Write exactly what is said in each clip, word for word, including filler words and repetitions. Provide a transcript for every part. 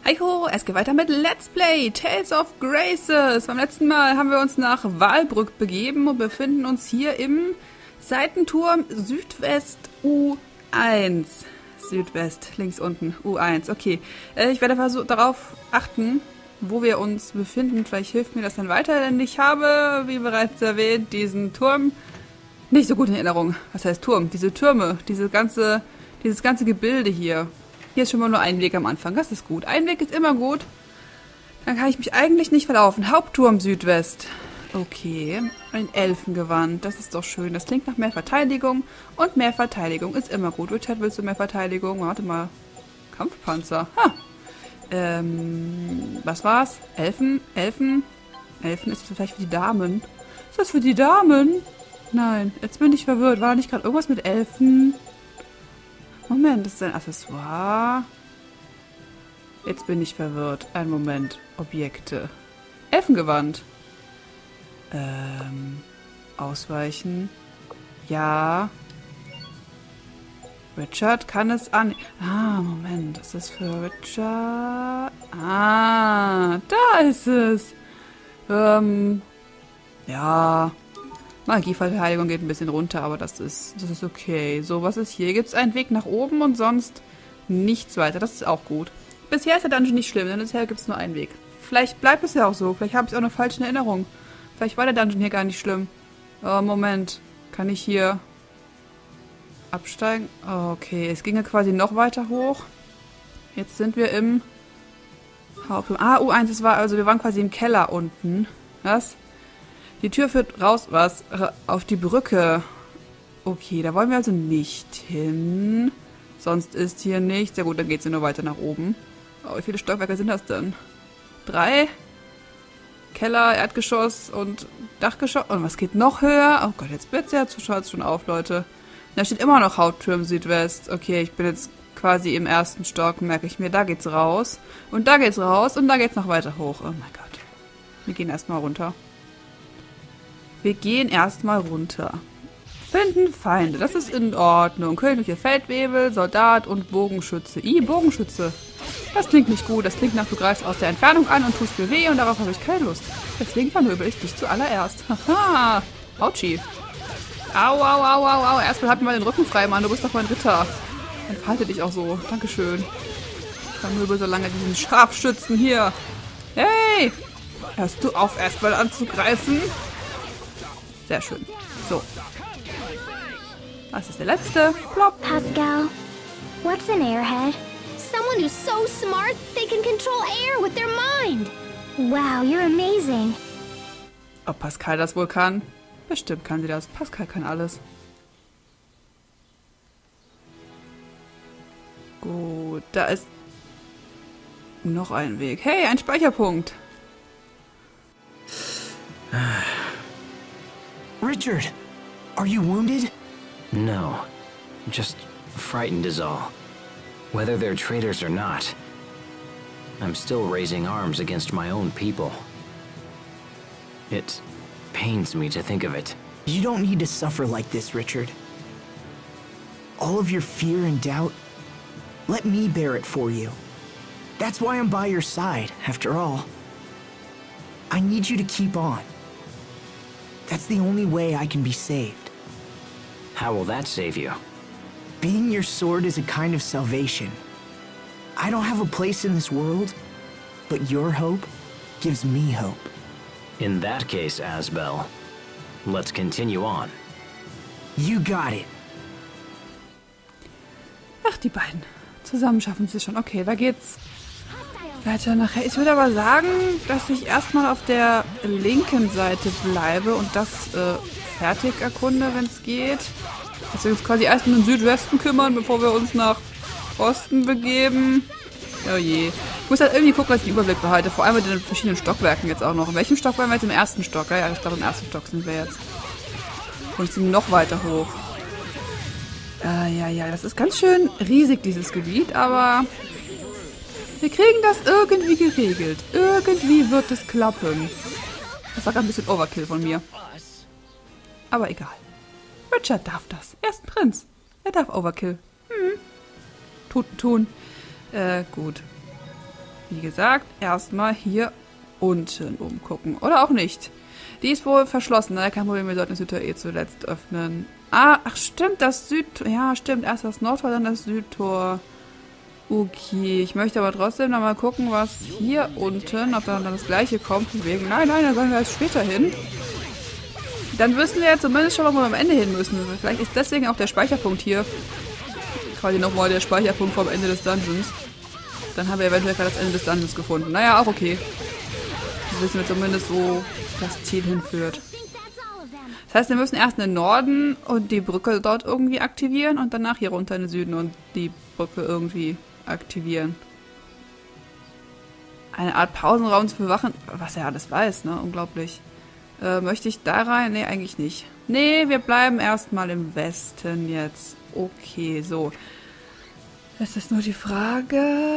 Hi ho, es geht weiter mit Let's Play Tales of Graces. Beim letzten Mal haben wir uns nach Walbrück begeben und befinden uns hier im Seitenturm Südwest U eins. Südwest, links unten, U eins, okay. Äh, ich werde versuch, darauf achten, wo wir uns befinden. Vielleicht hilft mir das dann weiter, denn ich habe, wie bereits erwähnt, diesen Turm nicht so gut in Erinnerung. Was heißt Turm? Diese Türme, diese ganze, dieses ganze Gebilde hier. Hier ist schon mal nur ein Weg am Anfang, das ist gut. Ein Weg ist immer gut. Dann kann ich mich eigentlich nicht verlaufen. Hauptturm Südwest. Okay, ein Elfengewand, das ist doch schön. Das klingt nach mehr Verteidigung. Und mehr Verteidigung ist immer gut. Richard, willst du mehr Verteidigung? Warte mal. Kampfpanzer. Ha. Ähm, was war's? Elfen? Elfen? Elfen ist das vielleicht für die Damen. Ist das für die Damen? Nein, jetzt bin ich verwirrt. War da nicht gerade irgendwas mit Elfen? Moment, das ist ein Accessoire. Jetzt bin ich verwirrt. Ein Moment. Objekte. Elfengewand. Ähm. Ausweichen. Ja. Richard kann es an... Ah, Moment. Das ist für Richard... Ah, da ist es. Ähm. Ja... Magieverteidigung geht ein bisschen runter, aber das ist, das ist okay. So, was ist hier? Gibt es einen Weg nach oben und sonst nichts weiter. Das ist auch gut. Bisher ist der Dungeon nicht schlimm, denn bisher gibt es nur einen Weg. Vielleicht bleibt es ja auch so. Vielleicht habe ich auch eine falsche Erinnerung. Vielleicht war der Dungeon hier gar nicht schlimm. Oh, Moment. Kann ich hier absteigen? Oh, okay, es ging ja quasi noch weiter hoch. Jetzt sind wir im Hauptturm. Ah, U eins, das war, also wir waren quasi im Keller unten. Was? Die Tür führt raus, was? Auf die Brücke. Okay, da wollen wir also nicht hin. Sonst ist hier nichts. Ja gut, dann geht es ja nur weiter nach oben. Oh, wie viele Stockwerke sind das denn? Drei? Keller, Erdgeschoss und Dachgeschoss. Und was geht noch höher? Oh Gott, jetzt wird es ja schon auf, Leute. Da steht immer noch Hauptturm Südwest. Okay, ich bin jetzt quasi im ersten Stock, merke ich mir. Da geht's raus. Und da geht's raus. Und da geht's noch weiter hoch. Oh mein Gott. Wir gehen erstmal runter. Wir gehen erstmal runter. Finden Feinde. Das ist in Ordnung. Königliche Feldwebel, Soldat und Bogenschütze. I, Bogenschütze. Das klingt nicht gut. Das klingt nach, du greifst aus der Entfernung an und tust mir weh und darauf habe ich keine Lust. Deswegen vermöbel ich dich zuallererst. Haha. Autschi. Au, au, au, au, au. Erstmal halt mir mal den Rücken frei, Mann. Du bist doch mein Ritter. Entfalte dich auch so. Dankeschön. Vermöbel so lange diesen Scharfschützen hier. Hey! Hörst du auf, erstmal anzugreifen? Sehr schön. So. Was ist der letzte? Plop. Pascal, what's an airhead? Someone who's so smart they can control air with their mind. Wow, you're amazing. Ob Pascal das wohl kann? Bestimmt kann sie das. Pascal kann alles. Gut, da ist noch ein Weg. Hey, ein Speicherpunkt. Richard, are you wounded? No, just frightened is all. Whether they're traitors or not, I'm still raising arms against my own people. It pains me to think of it. You don't need to suffer like this, Richard. All of your fear and doubt, let me bear it for you. That's why I'm by your side, after all. I need you to keep on. That's the only way I can be saved. How will that save you? Being your sword is a kind of salvation. I don't have a place in this world, but your hope gives me hope. In that case, Asbel, let's continue on. You got it. Ach, die beiden. Zusammen schaffen sie es schon. Okay, da geht's weiter nachher. Ich würde aber sagen, dass ich erstmal auf der linken Seite bleibe und das äh, fertig erkunde, wenn es geht. Dass wir uns quasi erst um den Südwesten kümmern, bevor wir uns nach Osten begeben. Oh je. Ich muss halt irgendwie gucken, dass ich den Überblick behalte. Vor allem mit den verschiedenen Stockwerken jetzt auch noch. In welchem Stock waren wir jetzt? Im ersten Stock. Ja, ja, ich glaube im ersten Stock sind wir jetzt. Und es sind noch weiter hoch. Ah, ja, ja, das ist ganz schön riesig, dieses Gebiet, aber wir kriegen das irgendwie geregelt. Irgendwie wird es klappen. Das war gerade ein bisschen Overkill von mir. Aber egal. Richard darf das. Er ist ein Prinz. Er darf Overkill. Hm. Tut, tun. Äh, gut. Wie gesagt, erstmal hier unten umgucken. Oder auch nicht. Die ist wohl verschlossen. Naja, kein Problem, wir sollten das Südtor eh zuletzt öffnen. Ah, ach stimmt, das Südtor. Ja, stimmt. Erst das Nordtor, dann das Südtor. Okay, ich möchte aber trotzdem noch mal gucken, was hier unten, ob dann das gleiche kommt. Wegen, nein, nein, da sollen wir erst später hin. Dann wissen wir ja zumindest schon, wo wir am Ende hin müssen. Vielleicht ist deswegen auch der Speicherpunkt hier quasi nochmal der Speicherpunkt vom Ende des Dungeons. Dann haben wir eventuell gerade das Ende des Dungeons gefunden. Naja, auch okay. Dann wissen wir zumindest, wo das Ziel hinführt. Das heißt, wir müssen erst in den Norden und die Brücke dort irgendwie aktivieren und danach hier runter in den Süden und die Brücke irgendwie aktivieren. Eine Art Pausenraum für Wachen, was er alles weiß, ne? Unglaublich. Äh, möchte ich da rein? Nee, eigentlich nicht. Nee, wir bleiben erstmal im Westen jetzt. Okay, so. Es ist nur die Frage...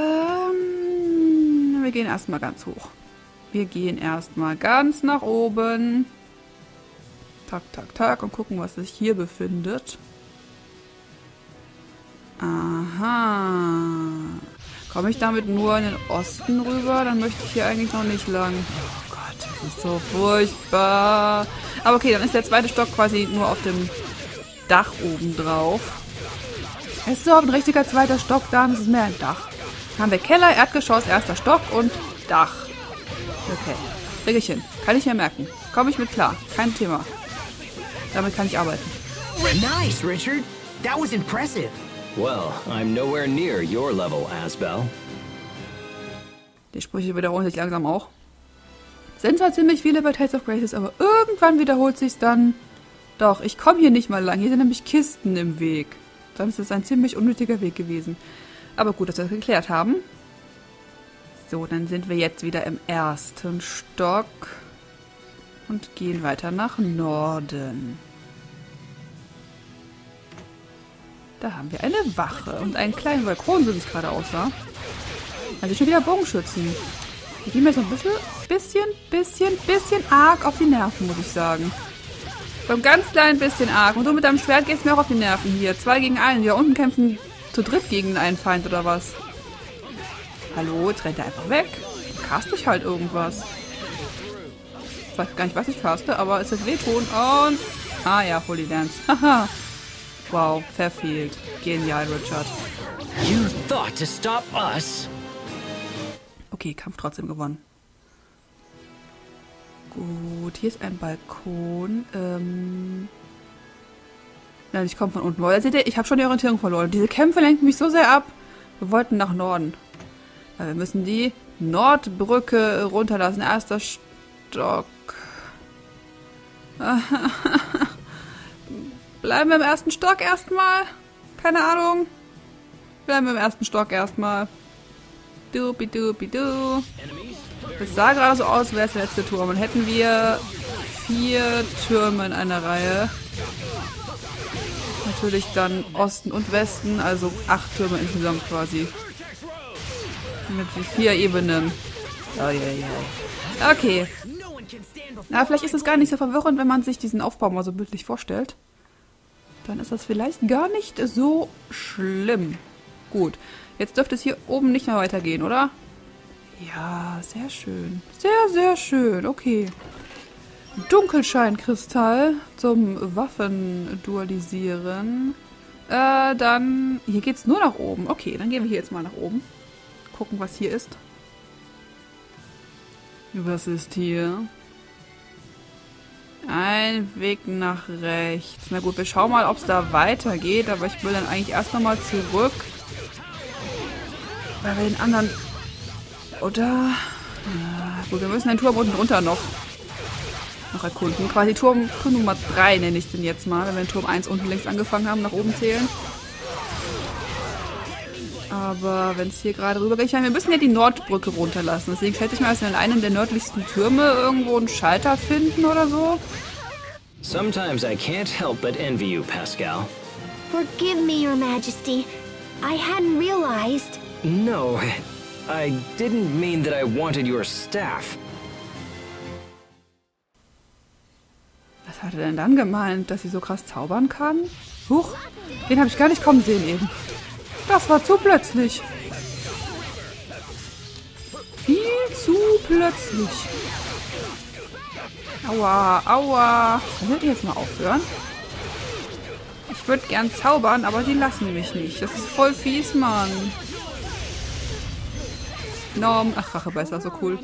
Wir gehen erstmal ganz hoch. Wir gehen erstmal ganz nach oben. Tak, tak, tak. Und gucken, was sich hier befindet. Aha. Komme ich damit nur in den Osten rüber? Dann möchte ich hier eigentlich noch nicht lang. Oh Gott, das ist so furchtbar. Aber okay, dann ist der zweite Stock quasi nur auf dem Dach oben drauf. Es ist überhaupt ein richtiger zweiter Stock da, das ist mehr ein Dach. Dann haben wir Keller, Erdgeschoss, erster Stock und Dach. Okay, kriege ich hin. Kann ich mir merken. Komme ich mit klar. Kein Thema. Damit kann ich arbeiten. Nice, Richard. That was impressive. Well, I'm nowhere near your level, Asbel. Die Sprüche wiederholen sich langsam auch. Sind zwar ziemlich viele bei Tales of Graces, aber irgendwann wiederholt sich's dann. Doch, ich komme hier nicht mal lang. Hier sind nämlich Kisten im Weg. Dann ist es ein ziemlich unnötiger Weg gewesen. Aber gut, dass wir das geklärt haben. So, dann sind wir jetzt wieder im ersten Stock. Und gehen weiter nach Norden. Da haben wir eine Wache und einen kleinen Balkon, so wie es gerade aussah. Also schon wieder Bogenschützen. Die gehen mir so ein bisschen, bisschen, bisschen, bisschen arg auf die Nerven, muss ich sagen. So ein ganz klein bisschen arg. Und du mit deinem Schwert gehst mir auch auf die Nerven hier. Zwei gegen einen. Die da unten kämpfen zu dritt gegen einen Feind oder was? Hallo, jetzt rennt er einfach weg. Cast ich halt irgendwas. Ich weiß gar nicht, was ich caste, aber es wird wehtun. Und... Ah ja, Holy Dance. Haha. Wow, verfehlt. Genial, Richard. You thought to stop us? Okay, Kampf trotzdem gewonnen. Gut, hier ist ein Balkon. Ähm... Nein, ich komme von unten. Boah, seht ihr, ich habe schon die Orientierung verloren. Diese Kämpfe lenken mich so sehr ab. Wir wollten nach Norden. Weil wir müssen die Nordbrücke runterlassen. Erster Stock. Bleiben wir im ersten Stock erstmal? Keine Ahnung. Bleiben wir im ersten Stock erstmal. Dupi-dupi-du. Das sah gerade so aus, wäre es der letzte Turm. Und hätten wir vier Türme in einer Reihe. Natürlich dann Osten und Westen, also acht Türme insgesamt quasi. Mit vier Ebenen. Oh, yeah, yeah. Okay. Na, vielleicht ist es gar nicht so verwirrend, wenn man sich diesen Aufbau mal so bildlich vorstellt. Dann ist das vielleicht gar nicht so schlimm. Gut. Jetzt dürfte es hier oben nicht mehr weitergehen, oder? Ja, sehr schön. Sehr, sehr schön. Okay. Dunkelscheinkristall zum Waffendualisieren. Äh, dann... Hier geht's nur nach oben. Okay, dann gehen wir hier jetzt mal nach oben. Gucken, was hier ist. Was ist hier? Ein Weg nach rechts. Na gut, wir schauen mal, ob es da weitergeht. Aber ich will dann eigentlich erst nochmal zurück. Weil wir den anderen... Oder... Ja, gut, wir müssen den Turm unten drunter noch, noch erkunden. Quasi Turm, Turm Nummer drei nenne ich den jetzt mal. Wenn wir den Turm eins unten links angefangen haben, nach oben zählen. Aber wenn es hier gerade rüber geht, ich meine, wir müssen ja die Nordbrücke runterlassen. Deswegen schätze ich mal, dass wir in einem der nördlichsten Türme irgendwo einen Schalter finden oder so. Sometimes I can't help but envy you, Pascal. Forgive me, Your Majesty. I hadn't realized. No, I didn't mean that I wanted your staff. Was hat er denn dann gemeint? Dass sie so krass zaubern kann? Huch, den habe ich gar nicht kommen sehen eben. Das war zu plötzlich. viel zu plötzlich. Aua, aua. Könnt ihr jetzt mal aufhören? Ich würde gern zaubern, aber die lassen mich nicht. Das ist voll fies, Mann. Norm. Ach, Rachebeißer, so cool.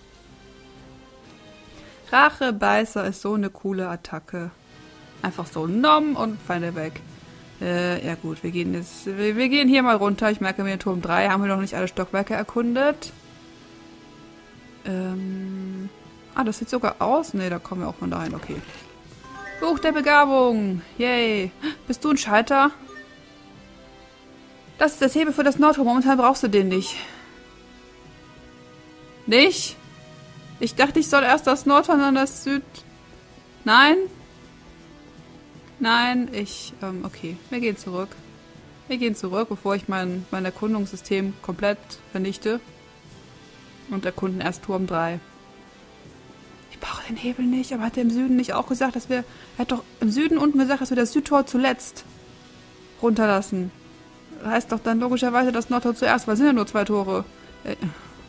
Rachebeißer ist so eine coole Attacke. Einfach so Nom und Feinde weg. Äh, ja gut, wir gehen jetzt. Wir, wir gehen hier mal runter. Ich merke mir in Turm drei haben wir noch nicht alle Stockwerke erkundet. Ähm. Ah, das sieht sogar aus. Ne, da kommen wir auch von dahin. Okay. Buch der Begabung. Yay. Bist du ein Schalter? Das ist das Hebel für das Nordturm. Momentan brauchst du den nicht. Nicht? Ich dachte, ich soll erst das Nordturm, dann das Süd... Nein? Nein, ich... Ähm, okay, wir gehen zurück. Wir gehen zurück, bevor ich mein, mein Erkundungssystem komplett vernichte. Und erkunden erst Turm drei. Ich brauche den Hebel nicht, aber hat er im Süden nicht auch gesagt, dass wir... Er hat doch im Süden unten gesagt, dass wir das Südtor zuletzt runterlassen. Das heißt doch dann logischerweise das Nordtor zuerst, weil es sind ja nur zwei Tore. Äh,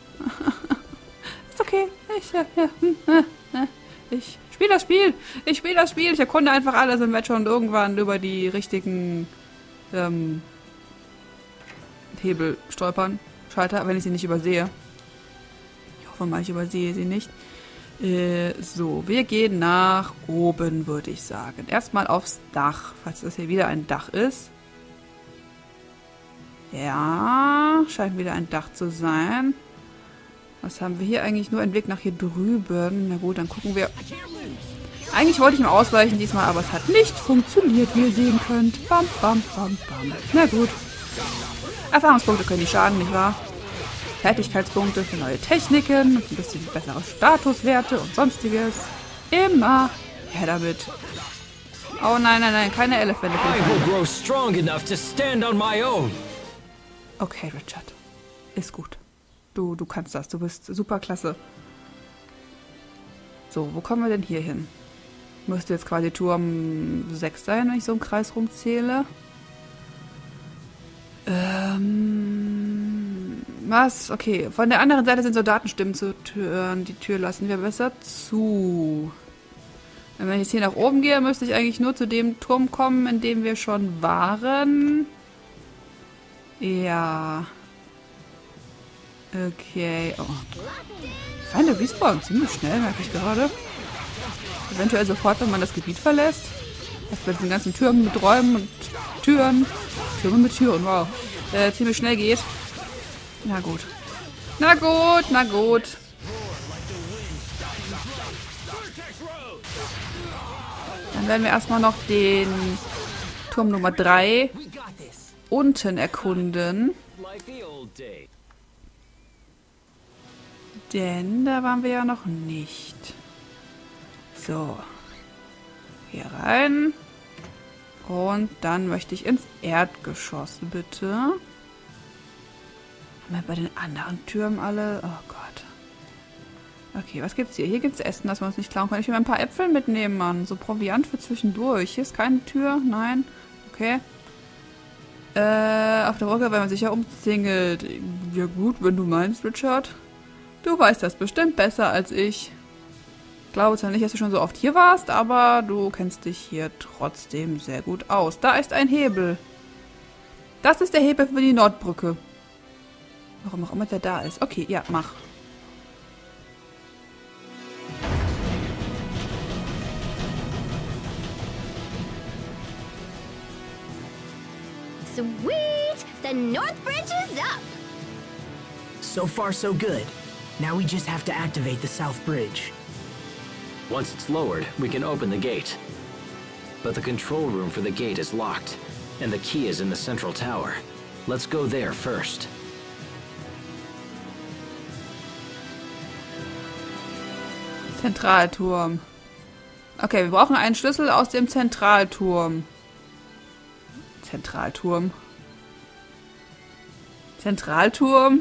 ist okay. Ich, ja, ja, ich spiele das Spiel. Ich spiele das Spiel. Ich erkunde einfach alles und werde schon irgendwann über die richtigen ähm, Hebel stolpern. Schalter, wenn ich sie nicht übersehe. Ich hoffe mal, ich übersehe sie nicht. Äh, so, wir gehen nach oben, würde ich sagen. Erstmal aufs Dach, falls das hier wieder ein Dach ist. Ja, scheint wieder ein Dach zu sein. Was haben wir hier eigentlich? Nur einen Weg nach hier drüben. Na gut, dann gucken wir. Eigentlich wollte ich mal ausweichen diesmal, aber es hat nicht funktioniert, wie ihr sehen könnt. Bam, bam, bam, bam. Na gut. Erfahrungspunkte können nicht schaden, nicht wahr? Fertigkeitspunkte für neue Techniken und ein bisschen bessere Statuswerte und sonstiges. Immer her damit. Oh nein, nein, nein, keine Elefante. Okay, Richard. Ist gut. Du, du kannst das. Du bist super klasse. So, wo kommen wir denn hier hin? Müsste jetzt quasi Turm sechs sein, wenn ich so im Kreis rumzähle. Ähm... Was? Okay. Von der anderen Seite sind Soldatenstimmen zu hören. Die Tür lassen wir besser zu. Wenn ich jetzt hier nach oben gehe, müsste ich eigentlich nur zu dem Turm kommen, in dem wir schon waren. Ja. Okay. Oh. Feinde respawnen ziemlich schnell, merke ich gerade. Eventuell sofort, wenn man das Gebiet verlässt. Erst bei diesen ganzen Türmen mit Räumen und Türen. Türme mit Türen, wow. Äh, ziemlich schnell geht. Na gut. Na gut, na gut. Dann werden wir erstmal noch den Turm Nummer drei unten erkunden. Denn da waren wir ja noch nicht. So. Hier rein. Und dann möchte ich ins Erdgeschoss, bitte. Haben wir bei den anderen Türmen alle... Oh Gott. Okay, was gibt's hier? Hier gibt's Essen, das wir uns nicht klauen können. Ich will mal ein paar Äpfel mitnehmen, Mann. So Proviant für zwischendurch. Hier ist keine Tür. Nein. Okay. Äh, auf der Brücke werden wir sicher umzingelt. Ja gut, wenn du meinst, Richard. Du weißt das bestimmt besser als ich. Ich glaube zwar nicht, dass du schon so oft hier warst, aber du kennst dich hier trotzdem sehr gut aus. Da ist ein Hebel. Das ist der Hebel für die Nordbrücke. Warum auch immer der da ist. Okay, ja, mach. Sweet! The North Bridge is up! So far, so good. Now we just have to activate the South Bridge. Once it's lowered, we can open the gate. But the control room for the gate is locked, and the key is in the central tower. Let's go there first. Zentralturm. Okay, wir brauchen einen Schlüssel aus dem Zentralturm. Zentralturm. Zentralturm.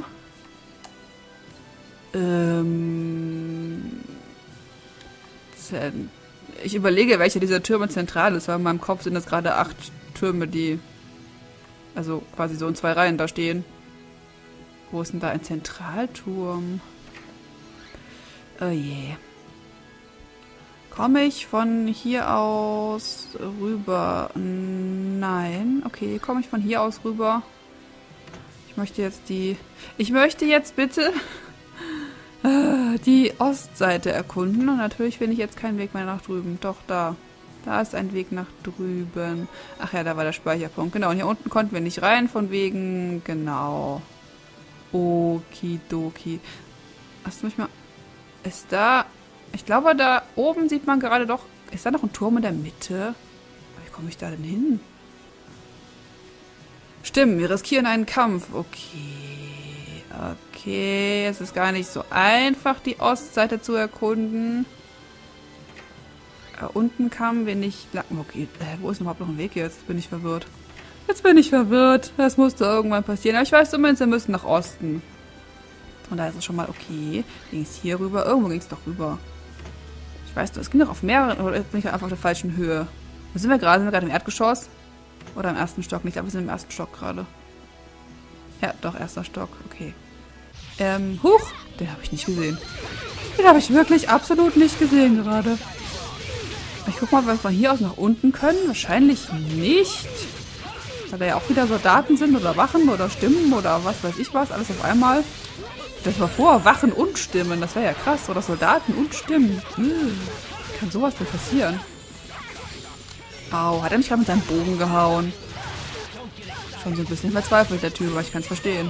Ähm... Zen ich überlege, welcher dieser Türme zentral ist, weil in meinem Kopf sind das gerade acht Türme, die also quasi so in zwei Reihen da stehen. Wo ist denn da ein Zentralturm? Oh je. Komme ich von hier aus rüber? Nein. Okay, komme ich von hier aus rüber? Ich möchte jetzt die... Ich möchte jetzt bitte die Ostseite erkunden. Und natürlich finde ich jetzt keinen Weg mehr nach drüben. Doch, da. Da ist ein Weg nach drüben. Ach ja, da war der Speicherpunkt. Genau, und hier unten konnten wir nicht rein, von wegen... Genau. Okidoki. Hast du mich mal... Ist da... Ich glaube, da oben sieht man gerade doch... Ist da noch ein Turm in der Mitte? Wie komme ich da denn hin? Stimmt, wir riskieren einen Kampf. Okay. Okay, es ist gar nicht so einfach, die Ostseite zu erkunden. Da unten kamen wir nicht lang. Okay, äh, wo ist überhaupt noch ein Weg jetzt? Jetzt bin ich verwirrt. Jetzt bin ich verwirrt. Das musste irgendwann passieren. Aber ich weiß zumindest, wir müssen nach Osten. Und da ist es schon mal okay. Ging es hier rüber? Irgendwo ging es doch rüber. Ich weiß doch, es ging doch auf mehreren... Oder bin ich einfach auf der falschen Höhe? Wo sind wir gerade? Sind wir gerade im Erdgeschoss? Oder im ersten Stock? Nicht, aber wir sind im ersten Stock gerade. Ja, doch, erster Stock. Okay. Ähm, huch! Den habe ich nicht gesehen. Den habe ich wirklich absolut nicht gesehen gerade. Ich guck mal, ob wir von hier aus nach unten können. Wahrscheinlich nicht. Weil da ja auch wieder Soldaten sind oder Wachen oder Stimmen oder was weiß ich was. Alles auf einmal. Das war vor, Wachen und Stimmen. Das wäre ja krass. Oder Soldaten und Stimmen. Hm. Wie kann sowas denn passieren? Au, hat er mich gerade mit seinem Bogen gehauen. Schon so ein bisschen verzweifelt, der Typ, aber ich kann es verstehen.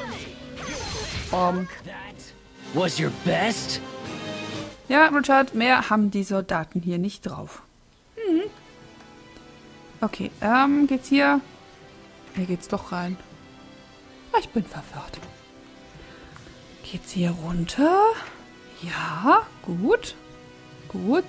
Um. Was your best? Ja, Richard, mehr haben die Soldaten hier nicht drauf. Hm. Okay, ähm, geht's hier? Hier geht's doch rein. Ich bin verwirrt. Geht's hier runter? Ja, gut. Gut.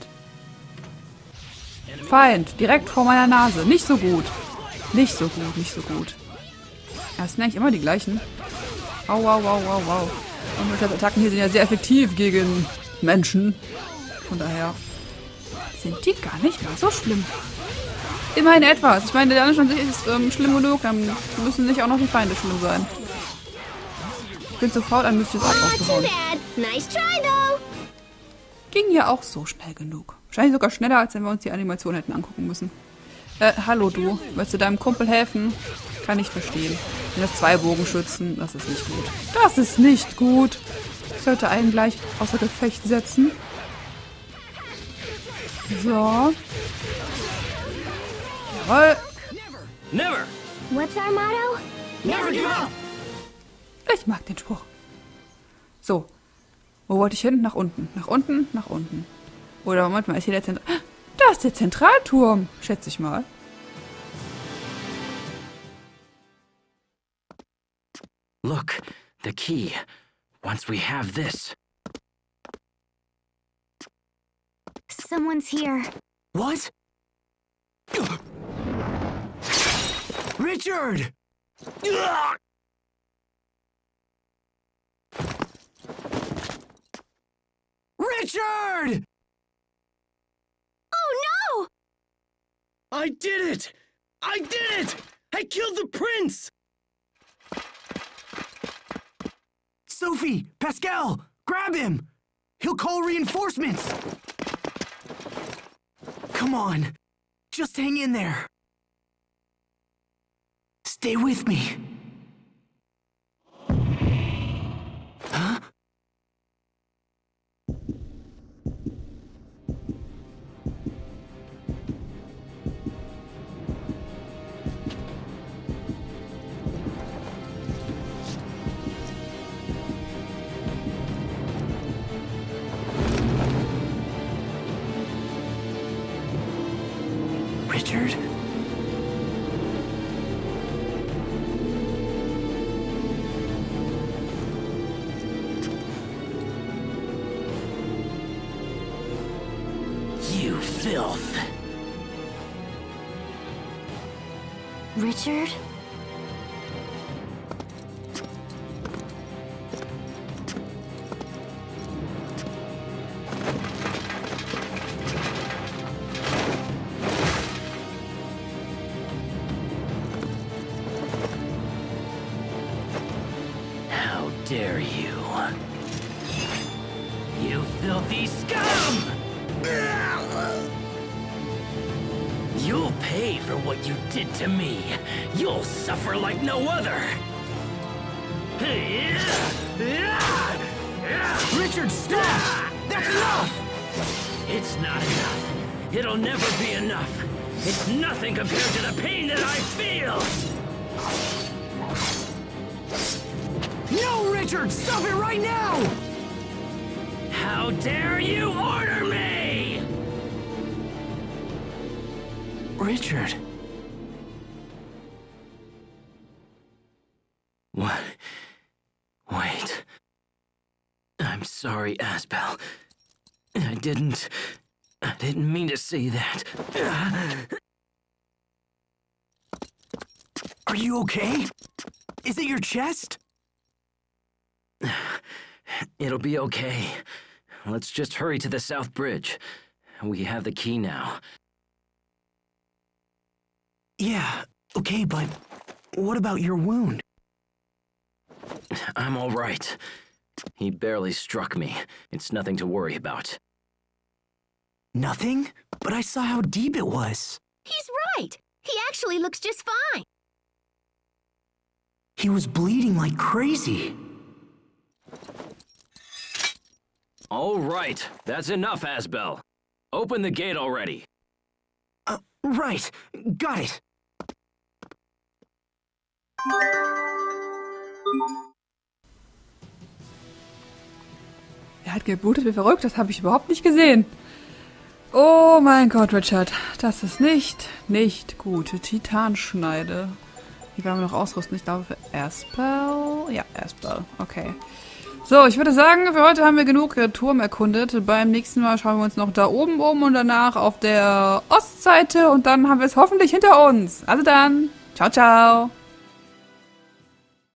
Feind, direkt vor meiner Nase. Nicht so gut. Nicht so gut, nicht so gut. Ja, das sind eigentlich immer die gleichen. Au, au, au, au, au. Und Richards Attacken hier sind ja sehr effektiv gegen Menschen. Von daher sind die gar nicht mal so schlimm. Immerhin etwas. Ich meine, der andere schon ist ähm, schlimm genug. Dann müssen nicht auch noch die Feinde schlimm sein. Ich bin sofort an Mystius Art auszuhauen. Nice try, though. Ging ja auch so schnell genug. Wahrscheinlich sogar schneller, als wenn wir uns die Animation hätten angucken müssen. Äh, hallo du. Willst du deinem Kumpel helfen? Kann ich verstehen. Wenn das zwei Bogenschützen, das ist nicht gut. Das ist nicht gut. Ich sollte einen gleich außer Gefecht setzen. So. Jawohl. Never. What's our motto? Never give up. Ich mag den Spruch. So. Wo wollte ich hin? Nach unten. Nach unten, nach unten. Oder Moment mal, ist hier der Zentral... Da ist der Zentralturm, schätze ich mal. Look, the key. Once we have this. Someone's here. What? Richard! Richard! Oh no! I did it! I did it! I killed the prince! Sophie! Pascal! Grab him! He'll call reinforcements! Come on! Just hang in there! Stay with me! Huh? Richard? You filth. Richard? How dare you? You filthy scum! You'll pay for what you did to me. You'll suffer like no other. Richard, stop! That's enough! It's not enough. It'll never be enough. It's nothing compared to the pain that I feel. No, Richard! Stop it right now! How dare you order me? Richard. What? Wait. I'm sorry, Asbel. I didn't... I didn't mean to say that. Are you okay? Is it your chest? It'll be okay. Let's just hurry to the South Bridge. We have the key now. Yeah, okay, but what about your wound? I'm all right. He barely struck me. It's nothing to worry about. Nothing? But I saw how deep it was. He's right. He actually looks just fine. He was bleeding like crazy. All right, that's enough, Asbel. Open the gate already. Uh, right. Got it. Er hat geblutet wie verrückt, das habe ich überhaupt nicht gesehen. Oh mein Gott, Richard. Das ist nicht, nicht gut. Titanschneide. Wie wollen wir noch ausrüsten? Ich glaube für Asbel. Ja, Asbel. Okay. So, ich würde sagen, für heute haben wir genug Turm erkundet. Beim nächsten Mal schauen wir uns noch da oben um und danach auf der Ostseite. Und dann haben wir es hoffentlich hinter uns. Also dann. Ciao, ciao.